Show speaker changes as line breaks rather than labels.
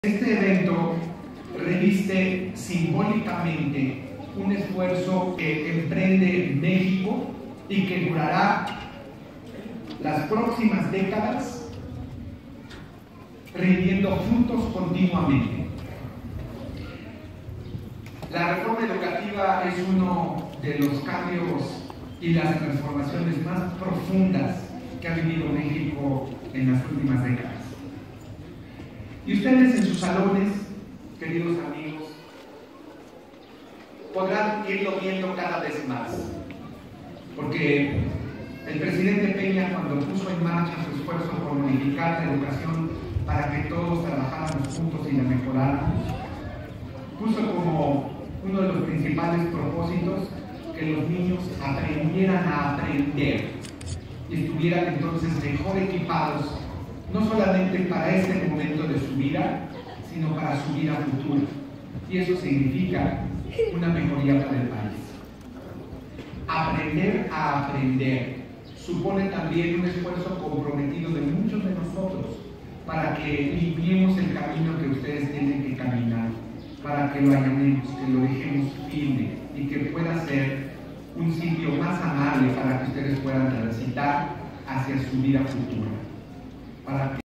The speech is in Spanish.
Este evento reviste simbólicamente un esfuerzo que emprende México y que durará las próximas décadas, rindiendo frutos continuamente. La reforma educativa es uno de los cambios y las transformaciones más profundas que ha vivido México en las últimas décadas. Y ustedes en sus salones, queridos amigos, podrán irlo viendo cada vez más, porque el presidente Peña, cuando puso en marcha su esfuerzo por modificar la educación para que todos trabajáramos juntos y la mejoráramos, puso como uno de los principales propósitos que los niños aprendieran a aprender y estuvieran entonces mejor equipados, no solamente para este momento de su vida, sino para su vida futura. Y eso significa una mejoría para el país. Aprender a aprender supone también un esfuerzo comprometido de muchos de nosotros para que limpiemos el camino que ustedes tienen que caminar, para que lo allanemos, que lo dejemos firme y que pueda ser un sitio más amable para que ustedes puedan transitar hacia su vida futura. Para que